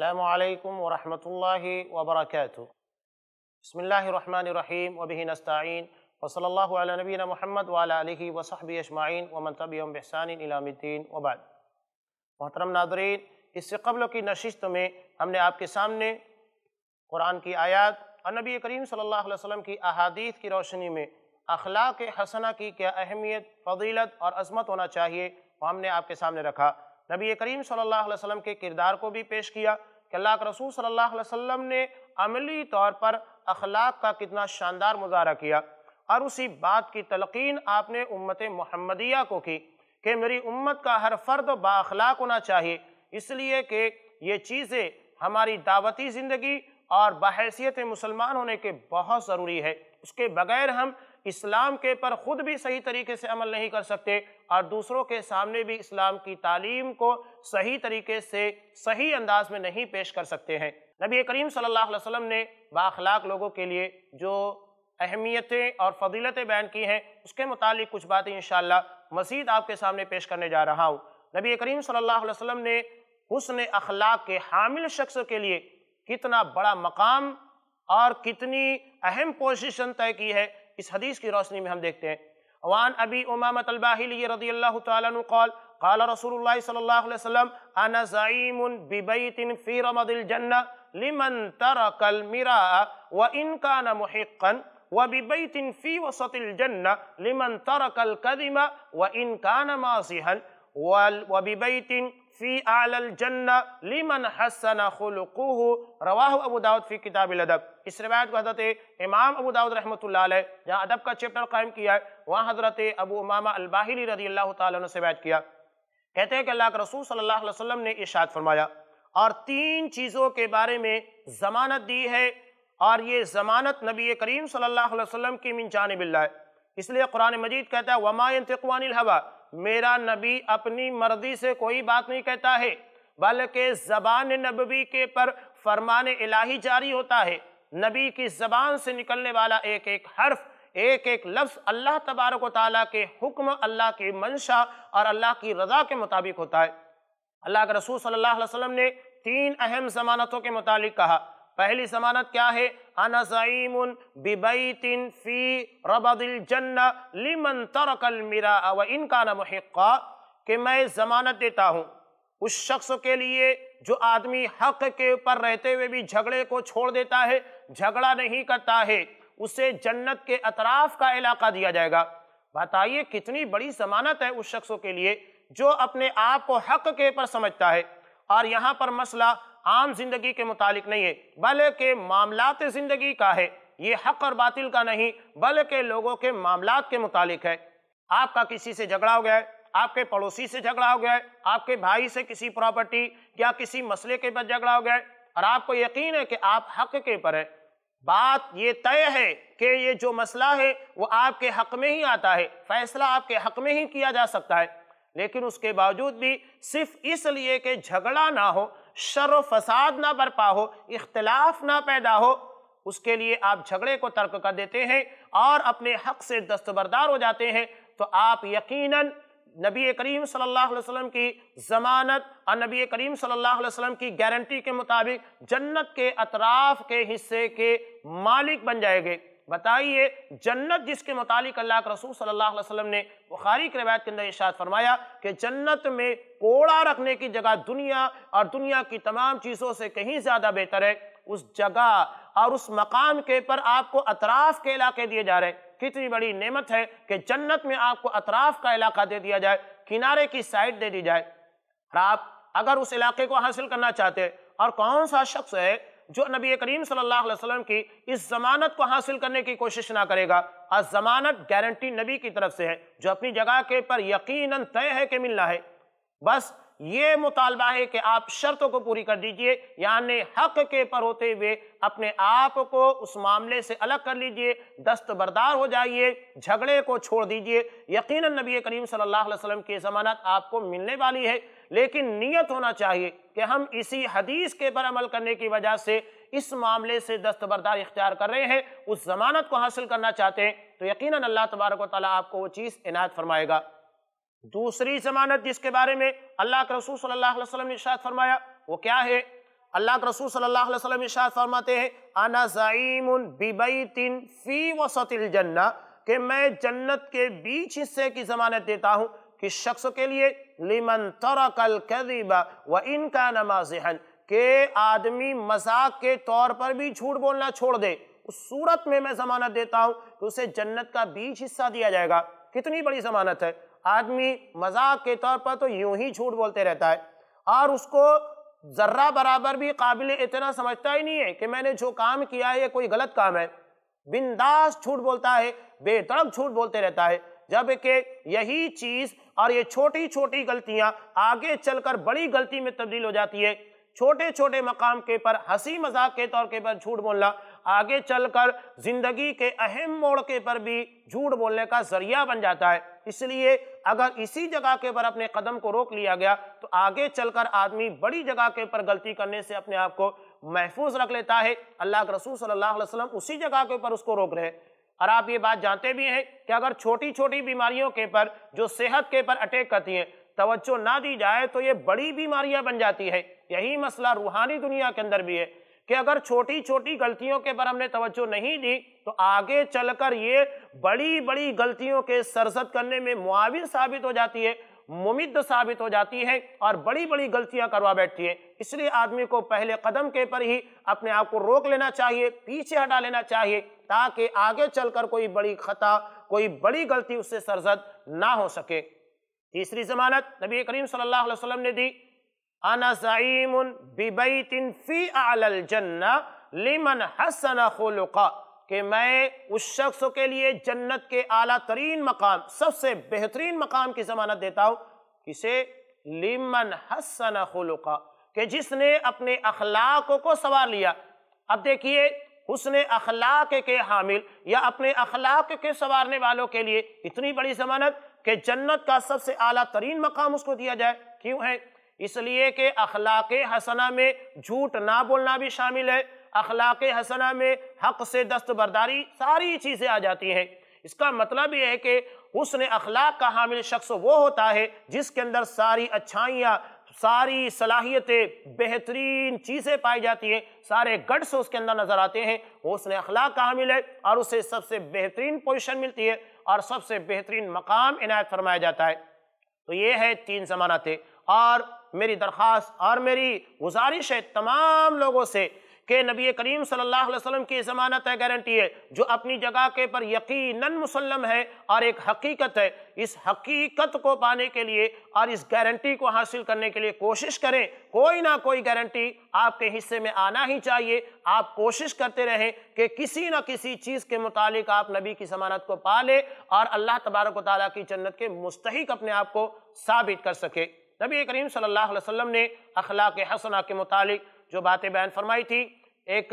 السلام علیکم ورحمۃ اللہ وبرکاتہ۔ بسم اللہ الرحمن الرحیم وبہ نستعین وصلی اللہ علی نبینا محمد وعلی آلہ وصحبہ اجمعین ومن تبعہم بإحسان الی یوم الدین وبعد۔ محترم ناظرین، اس سے قبل کی نشست میں ہم نے آپ کے سامنے قرآن کی آیات اور نبی کریم صلی اللہ علیہ وسلم کی احادیث کی روشنی میں اخلاق حسنہ کی کیا اہمیت، فضیلت اور عظمت ہونا چاہیے وہ ہم نے آپ کے سامنے رکھا۔ نبی کریم صلی اللہ علیہ وسلم کے کردار کو بھی پیش کیا کہ اللہ کے رسول صلی اللہ علیہ وسلم نے عملی طور پر اخلاق کا کتنا شاندار مظاہرہ کیا، اور اسی بات کی تلقین آپ نے امت محمدیہ کو کی کہ میری امت کا ہر فرد با اخلاق ہونا چاہیے، اس لیے کہ یہ چیزیں ہماری دعوتی زندگی اور بحیثیت مسلمان ہونے کے بہت ضروری ہے۔ اس کے بغیر ہم اسلام کے پر خود بھی صحیح طریقے سے عمل نہیں کر سکتے اور دوسروں کے سامنے بھی اسلام کی تعلیم کو صحیح طریقے سے صحیح انداز میں نہیں پیش کر سکتے ہیں۔ نبی کریم صلی اللہ علیہ وسلم نے بااخلاق لوگوں کے لیے جو اہمیتیں اور فضیلتیں بیان کی ہیں، اس کے متعلق کچھ باتیں انشاءاللہ مزید آپ کے سامنے پیش کرنے جا رہا ہوں۔ نبی کریم صلی اللہ علیہ وسلم نے حسن اخلاق کے حامل شخص کے لیے کتنا بڑا مقام اور کتنی اہم پوزیشن طے کی ہے، اس حدیث کی روشنی میں ہم دیکھتے ہیں۔ وعن ابی امامۃ الباہلی رضی اللہ تعالی عنہ قال قال رسول اللہ صلی اللہ علیہ وسلم انا زعیم ببیت فی رمض الجنہ لمن ترک المراء وان کان محقا وببیت فی وسط الجنہ لمن ترک الکذب وان کان مازحا وببیت فی اعلی الجنہ لمن حسن خلقہ رواہ ابو داؤد فی کتاب الادب۔ اس روایت کو حضرت امام ابو داؤد رحمۃ اللہ علیہ جہاں ادب کا چیپٹر قائم کیا ہے، وہاں حضرت ابو امامہ الباہلی رضی اللہ تعالیٰ عنہ سے روایت کیا، کہتے ہیں کہ اللہ کے رسول صلی اللہ علیہ وسلم نے ارشاد فرمایا اور تین چیزوں کے بارے میں ضمانت دی ہے، اور یہ ضمانت نبی کریم صلی اللہ علیہ وسلم کی من جانب اللہ ہے۔ اس لیے قرآن مجید کہتا ہے وما ينطق عن الهوى، میرا نبی اپنی مرضی سے کوئی بات نہیں کہتا ہے، بلکہ زبان نبوی کے پر فرمان الہی جاری ہوتا ہے۔ نبی کی زبان سے نکلنے والا ایک ایک حرف، ایک ایک لفظ اللہ تبارک و تعالیٰ کے حکم، اللہ کی منشا اور اللہ کی رضا کے مطابق ہوتا ہے۔ اللہ کے رسول صلی اللہ علیہ وسلم نے تین اہم ضمانتوں کے متعلق کہا۔ پہلی ضمانت کیا ہے؟ انا زعیم ببیت فی ربض الجنہ لمن ترک المراء وان کان محقا، کہ میں ضمانت دیتا ہوں اس شخص کے لیے جو آدمی حق کے اوپر رہتے ہوئے بھی جھگڑے کو چھوڑ دیتا ہے، جھگڑا نہیں کرتا ہے، اسے جنت کے اطراف کا علاقہ دیا جائے گا۔ بتائیے کتنی بڑی ضمانت ہے اس شخص کے لیے جو اپنے آپ کو حق کے اوپر سمجھتا ہے۔ اور یہاں پر مسئلہ عام زندگی کے متعلق نہیں ہے، بلکہ معاملات زندگی کا ہے، یہ حق اور باطل کا نہیں بلکہ لوگوں کے معاملات کے متعلق ہے۔ آپ کا کسی سے جھگڑا ہو گیا ہے، آپ کے پڑوسی سے جھگڑا ہو گیا ہے، آپ کے بھائی سے کسی پراپرٹی یا کسی مسئلے کے بعد جھگڑا ہو گیا ہے، اور آپ کو یقین ہے کہ آپ حق کے پر ہیں، بات یہ طے ہے کہ یہ جو مسئلہ ہے وہ آپ کے حق میں ہی آتا ہے، فیصلہ آپ کے حق میں ہی کیا جا سکتا ہے، لیکن اس کے باوجود بھی صرف اس لیے کہ جھگڑا نہ ہو، شر و فساد نہ برپا ہو، اختلاف نہ پیدا ہو، اس کے لیے آپ جھگڑے کو ترک کر دیتے ہیں اور اپنے حق سے دستبردار ہو جاتے ہیں، تو آپ یقیناً نبی کریم صلی اللہ علیہ وسلم کی ضمانت اور نبی کریم صلی اللہ علیہ وسلم کی گارنٹی کے مطابق جنت کے اطراف کے حصے کے مالک بن جائے گے۔ بتائیے جنت جس کے متعلق اللہ کے رسول صلی اللہ علیہ وسلم نے بخاری کی روایت کے اندر ارشاد فرمایا کہ جنت میں کوڑا رکھنے کی جگہ دنیا اور دنیا کی تمام چیزوں سے کہیں زیادہ بہتر ہے، اس جگہ اور اس مقام کے پر آپ کو اطراف کے علاقے دیے جا رہے ہیں۔ کتنی بڑی نعمت ہے کہ جنت میں آپ کو اطراف کا علاقہ دے دیا جائے، کنارے کی سائڈ دے دی جائے، اور آپ اگر اس علاقے کو حاصل کرنا چاہتے ہیں، اور کون سا شخص ہے جو نبی کریم صلی اللہ علیہ وسلم کی اس ضمانت کو حاصل کرنے کی کوشش نہ کرے گا؟ اور ضمانت گارنٹی نبی کی طرف سے ہے جو اپنی جگہ کے پر یقیناً طے ہے کہ ملنا ہے، بس یہ مطالبہ ہے کہ آپ شرطوں کو پوری کر دیجئے، یعنی حق کے پر ہوتے ہوئے اپنے آپ کو اس معاملے سے الگ کر لیجئے، دستبردار ہو جائیے، جھگڑے کو چھوڑ دیجئے۔ یقیناً نبی کریم صلی اللہ علیہ وسلم کی ضمانت آپ کو ملنے والی ہے، لیکن نیت ہونا چاہیے کہ ہم اسی حدیث کے پر عمل کرنے کی وجہ سے اس معاملے سے دستبردار اختیار کر رہے ہیں، اس ضمانت کو حاصل کرنا چاہتے ہیں، تو یقیناً اللہ تبارک و تعالیٰ آپ کو وہ چیز عنایت فرمائے گا۔ دوسری ضمانت جس کے بارے میں اللہ کے رسول صلی اللہ علیہ وسلم نے ارشاد فرمایا وہ کیا ہے؟ اللہ کے رسول صلی اللہ علیہ وسلم ارشاد فرماتے ہیں انا زعیم ببیت فی وسط الجنہ، کہ میں جنت کے بیچ حصے کی ضمانت دیتا ہوں کس شخص کے لیے، لمن ترک الکذب وان کان مازحا، کہ آدمی مذاق کے طور پر بھی جھوٹ بولنا چھوڑ دے، اس صورت میں ضمانت دیتا ہوں کہ اسے جنت کا بیچ حصہ دیا جائے گا۔ کتنی بڑی ضمانت ہے! آدمی مذاق کے طور پر تو یوں ہی جھوٹ بولتے رہتا ہے اور اس کو ذرہ برابر بھی قابل اتنا سمجھتا ہی نہیں ہے کہ میں نے جو کام کیا ہے یہ کوئی غلط کام ہے، بنداس جھوٹ بولتا ہے، بے دڑک جھوٹ بولتے رہتا ہے، جبکہ یہی چیز اور یہ چھوٹی چھوٹی غلطیاں آگے چل کر بڑی غلطی میں تبدیل ہو جاتی ہے۔ چھوٹے چھوٹے مقام کے پر ہنسی مذاق کے طور کے پر جھوٹ بولنا آگے چل کر زندگی کے اہم موڑ کے پر بھی جھوٹ بولنے کا ذریعہ بن جاتا ہے۔ اس لیے اگر اسی جگہ کے پر اپنے قدم کو روک لیا گیا تو آگے چل کر آدمی بڑی جگہ کے پر غلطی کرنے سے اپنے آپ کو محفوظ رکھ لیتا ہے۔ اللہ کے رسول صلی اللہ علیہ وسلم اسی جگہ کے پر اس کو روک رہے ہیں۔ اور آپ یہ بات جانتے بھی ہیں کہ اگر چھوٹی چھوٹی بیماریوں کے پر جو صحت کے پر اٹیک کرتی ہیں توجہ نہ دی جائے تو یہ بڑی بیماریاں بن جاتی ہے۔ یہی مسئلہ روحانی دنیا کے اندر بھی ہے کہ اگر چھوٹی چھوٹی غلطیوں کے پر ہم نے توجہ نہیں دی تو آگے چل کر یہ بڑی بڑی غلطیوں کے سرزد کرنے میں معاون ثابت ہو جاتی ہے، ممد ثابت ہو جاتی ہے اور بڑی بڑی غلطیاں کروا بیٹھتی ہے۔ اس لیے آدمی کو پہلے قدم کے پر ہی اپنے آپ کو روک لینا چاہیے، پیچھے ہٹا لینا چاہیے، تاکہ آگے چل کر کوئی بڑی خطا، کوئی بڑی غلطی اس سے سرزد نہ ہو سکے۔ تیسری ضمانت نبی کریم صلی اللہ علیہ وسلم نے دی انا زعیم ببیت فی اعلی الجنہ لمن حسن خلقا، کہ میں اس شخص کے لیے جنت کے اعلیٰ ترین مقام، سب سے بہترین مقام کی ضمانت دیتا ہوں، کسے؟ لمن حسن خلقا، کہ جس نے اپنے اخلاق کو سنوار لیا۔ اب دیکھیے حسن اخلاق کے حامل یا اپنے اخلاق کے سنوارنے والوں کے لیے اتنی بڑی ضمانت کہ جنت کا سب سے اعلیٰ ترین مقام اس کو دیا جائے۔ کیوں ہے؟ اس لیے کہ اخلاق حسنہ میں جھوٹ نہ بولنا بھی شامل ہے، اخلاق حسنہ میں حق سے دستبرداری، ساری چیزیں آ جاتی ہیں۔ اس کا مطلب یہ ہے کہ حسن اخلاق کا حامل شخص وہ ہوتا ہے جس کے اندر ساری اچھائیاں، ساری صلاحیتیں، بہترین چیزیں پائی جاتی ہیں، سارے گٹس اس کے اندر نظر آتے ہیں، وہ حسن اخلاق کا حامل ہے اور اسے سب سے بہترین پوزیشن ملتی ہے اور سب سے بہترین مقام عنایت فرمایا جاتا ہے۔ تو یہ ہے 3 ضمانتیں، اور میری درخواست اور میری گزارش ہے تمام لوگوں سے کہ نبی کریم صلی اللہ علیہ وسلم کی ضمانت ہے، گارنٹی ہے، جو اپنی جگہ کے پر یقیناً مسلم ہے اور ایک حقیقت ہے، اس حقیقت کو پانے کے لیے اور اس گارنٹی کو حاصل کرنے کے لیے کوشش کریں۔ کوئی نہ کوئی گارنٹی آپ کے حصے میں آنا ہی چاہیے۔ آپ کوشش کرتے رہیں کہ کسی نہ کسی چیز کے متعلق آپ نبی کی ضمانت کو پا لیں اور اللہ تبارک و تعالیٰ کی جنت کے مستحق اپنے آپ کو ثابت کر سکے۔ نبی کریم صلی اللہ علیہ وسلم نے اخلاق حسنہ کے متعلق جو باتیں بیان فرمائی تھی، ایک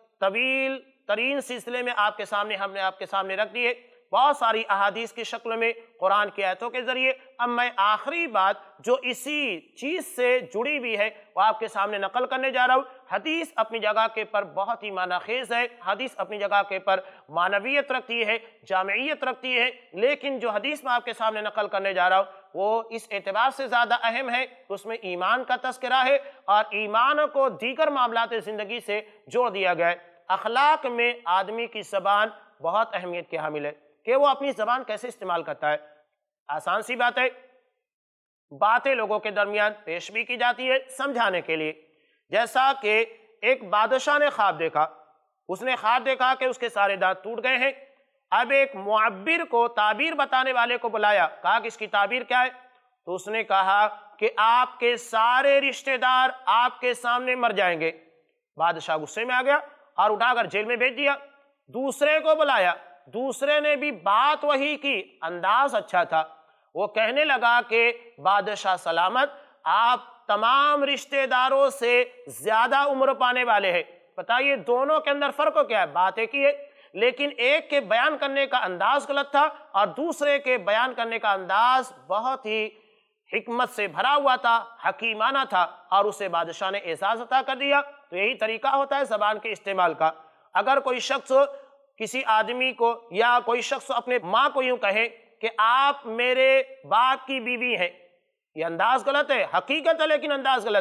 طویل ترین سلسلے میں ہم نے آپ کے سامنے رکھ دی ہے، بہت ساری احادیث کی شکل میں، قرآن کی آیتوں کے ذریعے۔ اب میں آخری بات جو اسی چیز سے جڑی ہوئی ہے وہ آپ کے سامنے نقل کرنے جا رہا ہوں۔ حدیث اپنی جگہ کے پر بہت ہی معنی خیز ہے، حدیث اپنی جگہ کے پر معنویت رکھتی ہے، جامعیت رکھتی ہے، لیکن جو حدیث میں آپ کے سامنے نقل کرنے جا رہا ہوں وہ اس اعتبار سے زیادہ اہم ہے، اس میں ایمان کا تذکرہ ہے اور ایمان کو دیگر معاملات زندگی سے جوڑ دیا گیا ہے۔ اخلاق میں آدمی کی زبان بہت اہمیت کے حامل ہے کہ وہ اپنی زبان کیسے استعمال کرتا ہے۔ آسان سی بات ہے، باتیں لوگوں کے درمیان پیش بھی کی جاتی ہے سمجھانے کے لیے۔ جیسا کہ ایک بادشاہ نے خواب دیکھا، اس نے خواب دیکھا کہ اس کے سارے دانت ٹوٹ گئے ہیں۔ اب ایک معبر کو، تعبیر بتانے والے کو بلایا، کہا کہ اس کی تعبیر کیا ہے؟ تو اس نے کہا کہ آپ کے سارے رشتہ دار آپ کے سامنے مر جائیں گے۔ بادشاہ غصے میں آ گیا اور اٹھا کر جیل میں بھیج دیا۔ دوسرے کو بلایا، دوسرے نے بھی بات وہی کی، انداز اچھا تھا، وہ کہنے لگا کہ بادشاہ سلامت، آپ تمام رشتہ داروں سے زیادہ عمر پانے والے ہیں۔ بتائیے دونوں کے اندر فرق کیا ہے؟ بات ایک ہی ہے، لیکن ایک کے بیان کرنے کا انداز غلط تھا اور دوسرے کے بیان کرنے کا انداز بہت ہی حکمت سے بھرا ہوا تھا، حکیمانہ تھا، اور اسے بادشاہ نے اعزاز عطا کر دیا۔ تو یہی طریقہ ہوتا ہے زبان کے استعمال کا۔ اگر کوئی شخص کسی آدمی کو یا کوئی شخص اپنے ماں کو یوں کہے کہ آپ میرے باپ کی بیوی ہیں، یہ انداز غلط ہے، حقیقت ہے لیکن انداز غلط ہے۔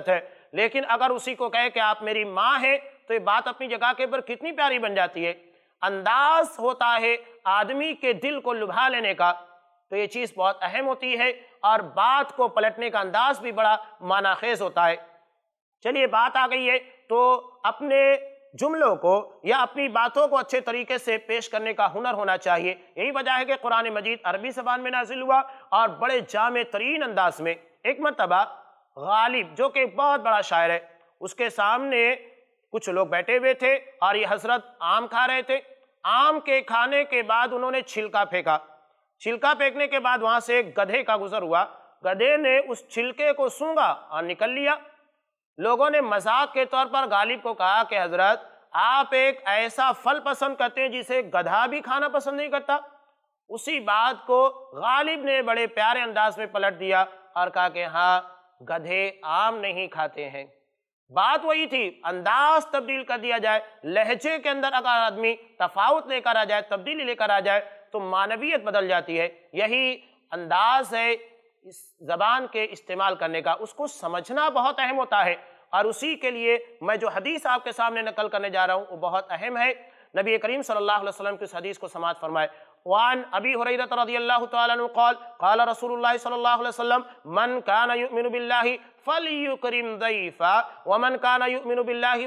لیکن اگر اسی کو کہے کہ آپ میری ماں ہیں تو یہ بات اپنی جگہ کے پر کتنی پیاری بن جاتی ہے۔ انداز ہوتا ہے آدمی کے دل کو لبھا لینے کا، تو یہ چیز بہت اہم ہوتی ہے، اور بات کو پلٹنے کا انداز بھی بڑا معنی خیز ہوتا ہے۔ چلیے بات آ گئی ہے تو اپنے جملوں کو یا اپنی باتوں کو اچھے طریقے سے پیش کرنے کا ہنر ہونا چاہیے۔ یہی وجہ ہے کہ قرآن مجید عربی زبان میں نازل ہوا اور بڑے جامع ترین انداز میں۔ ایک مرتبہ غالب جو کہ بہت بڑا شاعر ہے، اس کے سامنے کچھ لوگ بیٹھے ہوئے تھے اور یہ حضرت آم کھا رہے تھے۔ آم کے کھانے کے بعد انہوں نے چھلکا پھینکا، چھلکا پھینکنے کے بعد وہاں سے ایک گدھے کا گزر ہوا، گدھے نے اس چھلکے کو سونگھا اور نکل لیا۔ لوگوں نے مذاق کے طور پر غالب کو کہا کہ حضرت آپ ایک ایسا پھل پسند کرتے ہیں جسے گدھا بھی کھانا پسند نہیں کرتا۔ اسی بات کو غالب نے بڑے پیارے انداز میں پلٹ دیا اور کہا کہ ہاں گدھے آم نہیں کھاتے ہیں۔ بات وہی تھی، انداز تبدیل کر دیا جائے، لہجے کے اندر اگر آدمی تفاوت لے کر آ جائے، تبدیلی لے کر آ جائے تو معنویت بدل جاتی ہے۔ یہی انداز ہے اس زبان کے استعمال کرنے کا، اس کو سمجھنا بہت اہم ہوتا ہے، اور اسی کے لیے میں جو حدیث آپ کے سامنے نقل کرنے جا رہا ہوں وہ بہت اہم ہے۔ نبی کریم صلی اللہ علیہ وسلم کی اس حدیث کو سماعت فرمائے۔ وعن ابی ہریرہ رضی اللہ تعالی عنہ قال قال رسول اللہ صلی اللہ علیہ وسلم من کان یؤمن باللہ فلیکرم ضیفا ومن کان یؤمن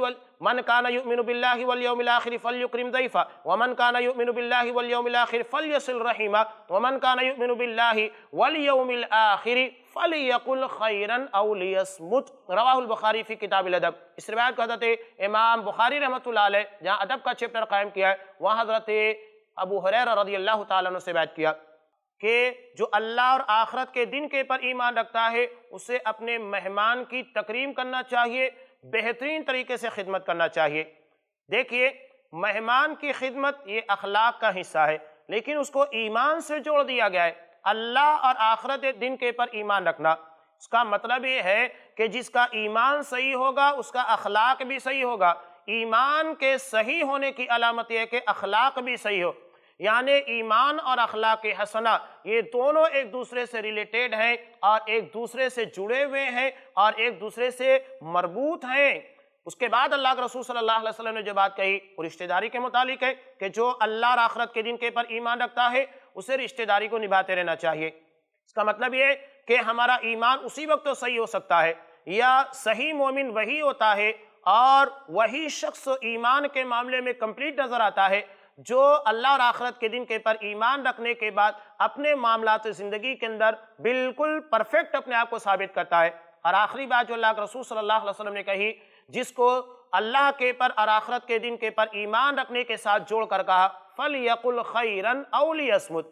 باللہ والیوم الآخر فلیکرم ضیفا ومن کان یؤمن باللہ والیوم الآخر فلیصل رحمہ ومن کان یؤمن باللہ والیوم الآخر فلیقل خیرا او لیصمت۔ رواہ البخاری فی کتاب الادب۔ اس روایت کو حضرت امام بخاری رحمۃ اللہ علیہ جہاں ادب کا چیپٹر قائم کیا ہے وہاں حضرت ابو ہریرہ رضی اللہ تعالیٰ عنہ سے بیعت کیا کہ جو اللہ اور آخرت کے دن کے پر ایمان رکھتا ہے اسے اپنے مہمان کی تکریم کرنا چاہیے، بہترین طریقے سے خدمت کرنا چاہیے۔ دیکھیے مہمان کی خدمت یہ اخلاق کا حصہ ہے، لیکن اس کو ایمان سے جوڑ دیا گیا ہے۔ اللہ اور آخرت دن کے پر ایمان رکھنا، اس کا مطلب یہ ہے کہ جس کا ایمان صحیح ہوگا اس کا اخلاق بھی صحیح ہوگا۔ ایمان کے صحیح ہونے کی علامت یہ ہے کہ اخلاق بھی صحیح ہو، یعنی ایمان اور اخلاق حسنہ یہ دونوں ایک دوسرے سے ریلیٹڈ ہیں اور ایک دوسرے سے جڑے ہوئے ہیں اور ایک دوسرے سے مربوط ہیں۔ اس کے بعد اللہ کے رسول صلی اللہ علیہ وسلم نے جو بات کہی وہ رشتہ داری کے متعلق ہے کہ جو اللہ اور آخرت کے دن کے پر ایمان رکھتا ہے اسے رشتہ داری کو نبھاتے رہنا چاہیے۔ اس کا مطلب یہ ہے کہ ہمارا ایمان اسی وقت تو صحیح ہو سکتا ہے، یا صحیح مومن وہی ہوتا ہے اور وہی شخص ایمان کے معاملے میں کمپلیٹ نظر آتا ہے جو اللہ اور آخرت کے دن کے پر ایمان رکھنے کے بعد اپنے معاملات زندگی کے اندر بالکل پرفیکٹ اپنے آپ کو ثابت کرتا ہے۔ اور آخری بات جو اللہ کے رسول صلی اللہ علیہ وسلم نے کہی، جس کو اللہ کے پر اور آخرت کے دن کے پر ایمان رکھنے کے ساتھ جوڑ کر کہا فَلْيَقُلْ خَيْرًا أَوْ لِيَصْمُتْ،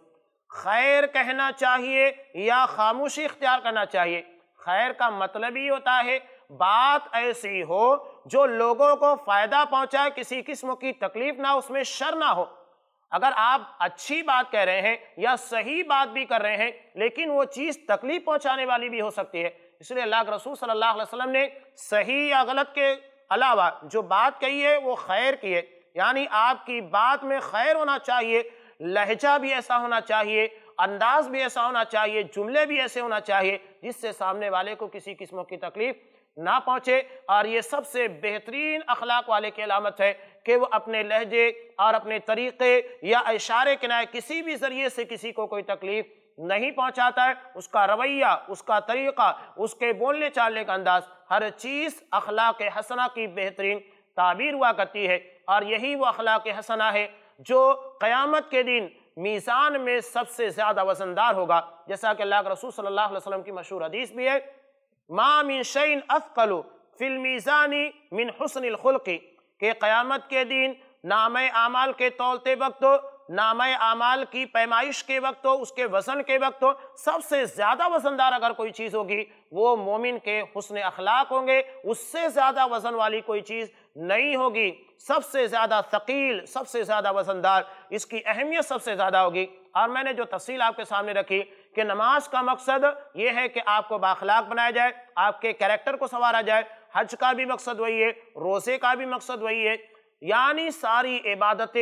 خیر کہنا چاہیے یا خاموشی اختیار کرنا چاہیے۔ خیر کا مطلب ہی ہوتا ہے بات ایسی ہو جو لوگوں کو فائدہ پہنچائے، کسی قسم کی تکلیف نہ ہو، اس میں شر نہ ہو۔ اگر آپ اچھی بات کہہ رہے ہیں یا صحیح بات بھی کر رہے ہیں لیکن وہ چیز تکلیف پہنچانے والی بھی ہو سکتی ہے، اس لیے اللہ کے رسول صلی اللہ علیہ وسلم نے صحیح یا غلط کے علاوہ جو بات کہی ہے وہ خیر کی ہے، یعنی آپ کی بات میں خیر ہونا چاہیے، لہجہ بھی ایسا ہونا چاہیے، انداز بھی ایسا ہونا چاہیے، جملے بھی ایسے ہونا چاہیے جس سے سامنے والے کو کسی قسم کی تکلیف نہ پہنچے۔ اور یہ سب سے بہترین اخلاق والے کی علامت ہے کہ وہ اپنے لہجے اور اپنے طریقے یا اشارے کنائے کسی بھی ذریعے سے کسی کو کوئی تکلیف نہیں پہنچاتا ہے۔ اس کا رویہ، اس کا طریقہ، اس کے بولنے چالنے کا انداز، ہر چیز اخلاق حسنہ کی بہترین تعبیر ہوا کرتی ہے، اور یہی وہ اخلاق حسنہ ہے جو قیامت کے دن میزان میں سب سے زیادہ وزندار ہوگا، جیسا کہ اللہ کے رسول صلی اللہ علیہ وسلم کی مشہور حدیث بھی ہے ما من شیء اثقل فی المیزان من حسن الخلق، کہ قیامت کے دن نامہ اعمال کے تولتے وقت، نامہ اعمال کی پیمائش کے وقت، اس کے وزن کے وقت سب سے زیادہ وزندار اگر کوئی چیز ہوگی وہ مومن کے حسن اخلاق ہوں گے، اس سے زیادہ وزن والی کوئی چیز نہیں ہوگی۔ سب سے زیادہ ثقیل، سب سے زیادہ وزندار، اس کی اہمیت سب سے زیادہ ہوگی۔ اور میں نے جو تفصیل آپ کے سامنے رکھی کہ نماز کا مقصد یہ ہے کہ آپ کو بااخلاق بنایا جائے، آپ کے کریکٹر کو سنوارا جائے، حج کا بھی مقصد وہی ہے، روزے کا بھی مقصد وہی ہے، یعنی ساری عبادتیں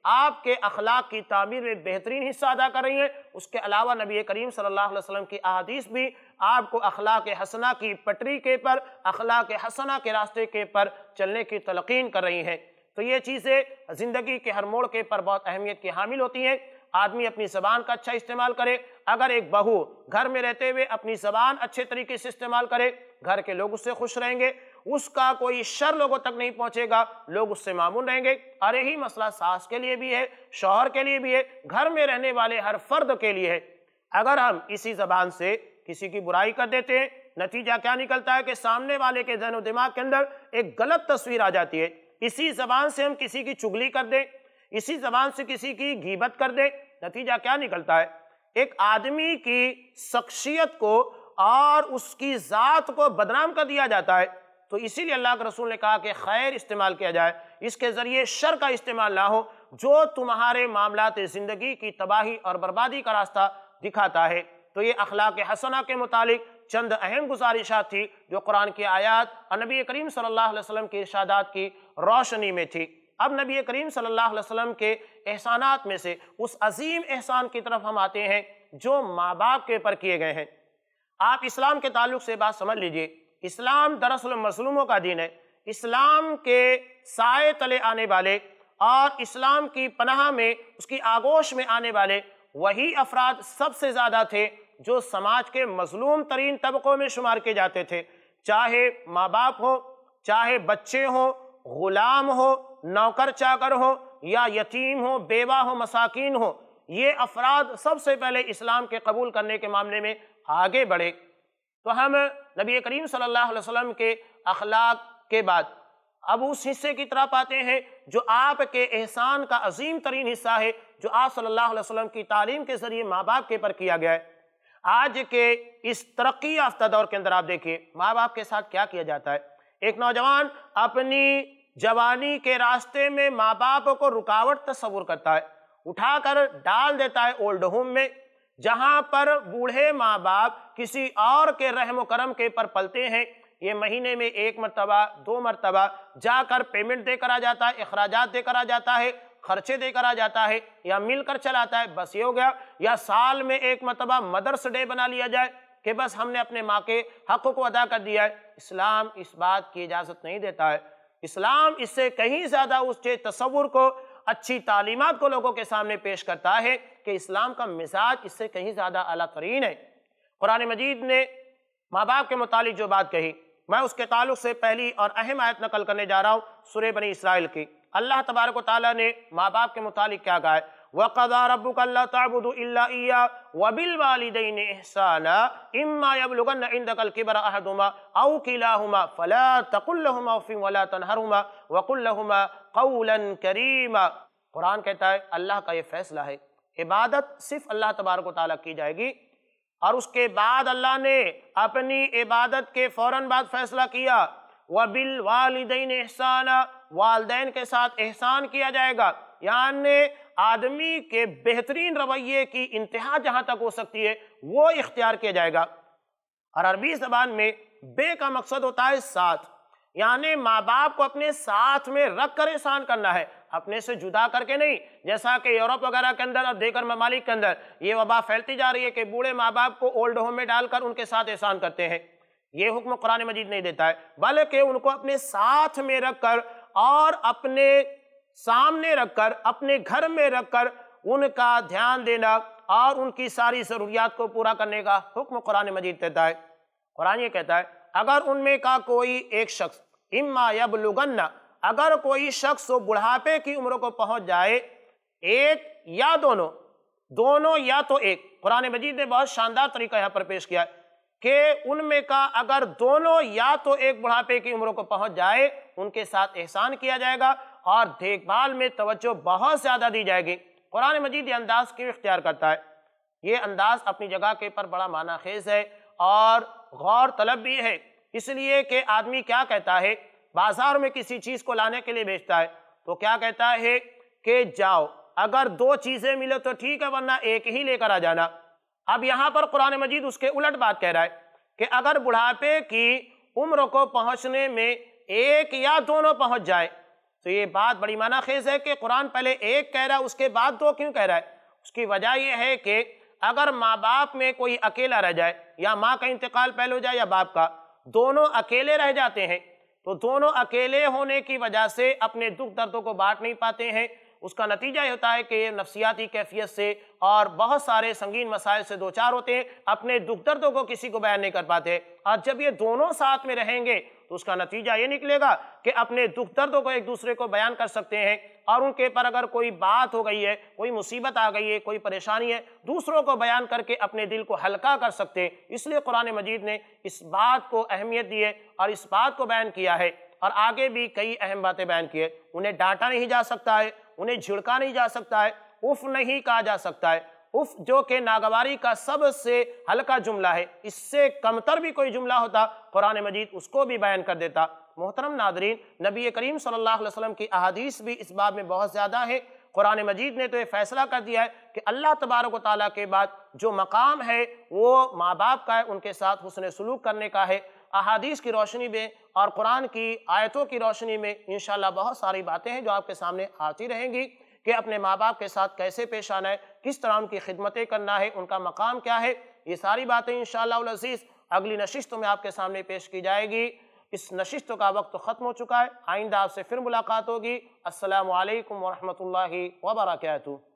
آپ کے اخلاق کی تعمیر میں بہترین حصہ ادا کر رہی ہیں۔ اس کے علاوہ نبی کریم صلی اللہ علیہ وسلم کی احادیث بھی آپ کو اخلاق حسنہ کی پٹری کے پر، اخلاق حسنہ کے راستے کے پر چلنے کی تلقین کر رہی ہیں۔ تو یہ چیزیں زندگی کے ہر موڑ کے پر بہت اہمیت کی حامل ہوتی ہیں۔ آدمی اپنی زبان کا اچھا استعمال کرے۔ اگر ایک بہو گھر میں رہتے ہوئے اپنی زبان اچھے طریقے سے استعمال کرے، گھر کے لوگ اس سے خوش رہیں گے، اس کا کوئی شر لوگوں تک نہیں پہنچے گا، لوگ اس سے مامون رہیں گے۔ اور یہی مسئلہ ساس کے لیے بھی ہے، شوہر کے لیے بھی ہے، گھر میں رہنے والے ہر فرد کے لیے ہے۔ اگر ہم اسی زبان سے کسی کی برائی کر دیتے ہیں، نتیجہ کیا نکلتا ہے کہ سامنے والے کے ذہن و دماغ کے اندر ایک غلط تصویر آ جاتی ہے۔ اسی زبان سے ہم کسی کی چغلی کر دیں، اسی زبان سے کسی کی غیبت کر دیں، نتیجہ کیا نکلتا ہے؟ ایک آدمی کی شخصیت کو اور اس کی ذات کو بدنام کر دیا جاتا ہے۔ تو اسی لیے اللہ کے رسول نے کہا کہ خیر استعمال کیا جائے، اس کے ذریعے شر کا استعمال نہ ہو جو تمہارے معاملات زندگی کی تباہی اور بربادی کا راستہ دکھاتا ہے۔ تو یہ اخلاق حسنہ کے متعلق چند اہم گزارشات تھی جو قرآن کی آیات اور نبی کریم صلی اللہ علیہ وسلم کی ارشادات کی روشنی میں تھی۔ اب نبی کریم صلی اللہ علیہ وسلم کے احسانات میں سے اس عظیم احسان کی طرف ہم آتے ہیں جو ماں باپ کے پر کیے گئے ہیں۔ آپ اسلام کے تعلق سے بات سمجھ لیجئے، اسلام دراصل مظلوموں کا دین ہے۔ اسلام کے سائے تلے آنے والے اور اسلام کی پناہ میں، اس کی آغوش میں آنے والے وہی افراد سب سے زیادہ تھے جو سماج کے مظلوم ترین طبقوں میں شمار کیے جاتے تھے، چاہے ماں باپ ہو، چاہے بچے ہوں، غلام ہو، نوکر چاکر ہو، یا یتیم ہو، بیوہ ہو، مساکین ہو، یہ افراد سب سے پہلے اسلام کے قبول کرنے کے معاملے میں آگے بڑھے۔ تو ہم نبی کریم صلی اللہ علیہ وسلم کے اخلاق کے بعد اب اس حصے کی طرف آتے ہیں جو آپ کے احسان کا عظیم ترین حصہ ہے، جو آپ صلی اللہ علیہ وسلم کی تعلیم کے ذریعے ماں باپ کے پر کیا گیا ہے۔ آج کے اس ترقی یافتہ دور کے اندر آپ دیکھیے ماں باپ کے ساتھ کیا کیا جاتا ہے۔ ایک نوجوان اپنی جوانی کے راستے میں ماں باپ کو رکاوٹ تصور کرتا ہے، اٹھا کر ڈال دیتا ہے اولڈ ہوم میں، جہاں پر بوڑھے ماں باپ کسی اور کے رحم و کرم کے پر پلتے ہیں۔ یہ مہینے میں 1 مرتبہ 2 مرتبہ جا کر پیمنٹ دے کر آ جاتا ہے، اخراجات دے کر آ جاتا ہے، خرچے دے کر آ جاتا ہے، یا مل کر چلاتا ہے، بس یہ ہو گیا۔ یا سال میں 1 مرتبہ مدرس ڈے بنا لیا جائے کہ بس ہم نے اپنے ماں کے حق کو ادا کر دیا ہے۔ اسلام اس بات کی اجازت نہیں دیتا ہے۔ اسلام اس سے کہیں زیادہ اس کے تصور کو، اچھی تعلیمات کو لوگوں کے سامنے پیش کرتا ہے کہ اسلام کا مزاج اس سے کہیں زیادہ اعلیٰ ترین ہے۔ قرآن مجید نے ماں باپ کے متعلق جو بات کہی، میں اس کے تعلق سے پہلی اور اہم آیت نقل کرنے جا رہا ہوں سورہ بنی اسرائیل کی۔ اللہ تبارک و تعالیٰ نے ماں باپ کے متعلق کیا کہا ہے؟ وَقَضَىٰ رَبُّكَ أَلَّا تَعْبُدُوا إِلَّا إِيَّاهُ وَبِالْوَالِدَيْنِ إِحْسَانًا إِمَّا يَبْلُغَنَّ عِندَكَ الْكِبَرَ أَحَدُهُمَا أَوْ كِلَاهُمَا فَلَا تَقُل لَّهُمَا أُفٍّ وَلَا تَنْهَرْهُمَا وَقُل لَّهُمَا قَوْلًا كَرِيمًا۔ قرآن کہتا ہے اللہ کا یہ فیصلہ ہے، عبادت صرف اللہ تبارک و تعالیٰ کی جائے گی، اور اس کے بعد اللہ نے اپنی عبادت کے فوراً بعد فیصلہ کیا وَبِالْوَالِدَيْنِ إِحْسَانًا، والدین کے ساتھ احسان کیا جائے گا، یعنی آدمی کے بہترین رویے کی انتہا جہاں تک ہو سکتی ہے وہ اختیار کیا جائے گا۔ اور عربی زبان میں بے کا مقصد ہوتا ہے ساتھ، یعنی ماں باپ کو اپنے ساتھ میں رکھ کر احسان کرنا ہے، اپنے سے جدا کر کے نہیں۔ جیسا کہ یورپ وغیرہ کے اندر اور دیگر ممالک کے اندر یہ وبا پھیلتی جا رہی ہے کہ بوڑھے ماں باپ کو اولڈ ہوم میں ڈال کر ان کے ساتھ احسان کرتے ہیں، یہ حکم قرآن مجید نہیں دیتا ہے، بلکہ ان کو اپنے ساتھ میں رکھ کر اور اپنے سامنے رکھ کر، اپنے گھر میں رکھ کر ان کا دھیان دینا اور ان کی ساری ضروریات کو پورا کرنے کا حکم قرآن مجید دیتا ہے۔ قرآن یہ کہتا ہے اگر ان میں کا کوئی ایک شخص، اما یبلغن، اگر کوئی شخص بڑھاپے کی عمر کو پہنچ جائے، ایک یا دونوں یا تو ایک، قرآن مجید نے بہت شاندار طریقہ یہاں پر پیش کیا ہے کہ ان میں کا اگر دونوں یا تو ایک بڑھاپے کی عمر کو پہنچ جائے، ان کے ساتھ احسان کیا جائے گا اور دیکھ بھال میں توجہ بہت زیادہ دی جائے گی۔ قرآن مجید یہ انداز کیوں اختیار کرتا ہے؟ یہ انداز اپنی جگہ کے پر بڑا معنی خیز ہے اور غور طلب بھی ہے، اس لیے کہ آدمی کیا کہتا ہے، بازار میں کسی چیز کو لانے کے لیے بیچتا ہے تو کیا کہتا ہے کہ جاؤ، اگر 2 چیزیں ملے تو ٹھیک ہے ورنہ ایک ہی لے کر آ جانا۔ اب یہاں پر قرآن مجید اس کے الٹ بات کہہ رہا ہے کہ اگر بڑھاپے کی عمر کو پہنچنے میں ایک یا دونوں پہنچ جائے تو یہ بات بڑی معنی خیز ہے کہ قرآن پہلے ایک کہہ رہا ہے، اس کے بعد دو کیوں کہہ رہا ہے؟ اس کی وجہ یہ ہے کہ اگر ماں باپ میں کوئی اکیلا رہ جائے، یا ماں کا انتقال پہلے ہو جائے یا باپ کا، دونوں اکیلے رہ جاتے ہیں، تو دونوں اکیلے ہونے کی وجہ سے اپنے دکھ دردوں کو بانٹ نہیں پاتے ہیں۔ اس کا نتیجہ یہ ہوتا ہے کہ یہ نفسیاتی کیفیت سے اور بہت سارے سنگین مسائل سے دوچار ہوتے ہیں، اپنے دکھ دردوں کو کسی کو بیان نہیں کر پاتے۔ اور جب یہ دونوں ساتھ میں رہیں گے تو اس کا نتیجہ یہ نکلے گا کہ اپنے دکھ دردوں کو ایک دوسرے کو بیان کر سکتے ہیں، اور ان کے پر اگر کوئی بات ہو گئی ہے، کوئی مصیبت آ گئی ہے، کوئی پریشانی ہے، دوسروں کو بیان کر کے اپنے دل کو ہلکا کر سکتے ہیں۔ اس لیے قرآن مجید نے اس بات کو اہمیت دی ہے اور اس بات کو بیان کیا ہے، اور آگے بھی کئی اہم باتیں بیان کی ہے۔ انہیں ڈانٹا نہیں جا سکتا ہے، انہیں جھڑکا نہیں جا سکتا ہے، اف نہیں کہا جا سکتا ہے۔ اف جو کہ ناگواری کا سب سے ہلکا جملہ ہے، اس سے کمتر بھی کوئی جملہ ہوتا قرآن مجید اس کو بھی بیان کر دیتا۔ محترم ناظرین، نبی کریم صلی اللہ علیہ وسلم کی احادیث بھی اس باب میں بہت زیادہ ہیں۔ قرآن مجید نے تو یہ فیصلہ کر دیا ہے کہ اللہ تبارک و تعالیٰ کے بعد جو مقام ہے وہ ماں باپ کا ہے، ان کے ساتھ حسن سلوک کرنے کا ہے۔ احادیث کی روشنی میں اور قرآن کی آیتوں کی روشنی میں انشاءاللہ بہت ساری باتیں ہیں جو آپ کے سامنے آتی رہیں گی کہ اپنے ماں باپ کے ساتھ کیسے پیش آنا ہے، کس طرح ان کی خدمتیں کرنا ہے، ان کا مقام کیا ہے۔ یہ ساری باتیں انشاءاللہ العزیز اگلی نشستوں میں آپ کے سامنے پیش کی جائے گی۔ اس نشست کا وقت ختم ہو چکا ہے، آئندہ آپ سے پھر ملاقات ہوگی۔ السلام علیکم ورحمۃ اللہ وبرکاتہ۔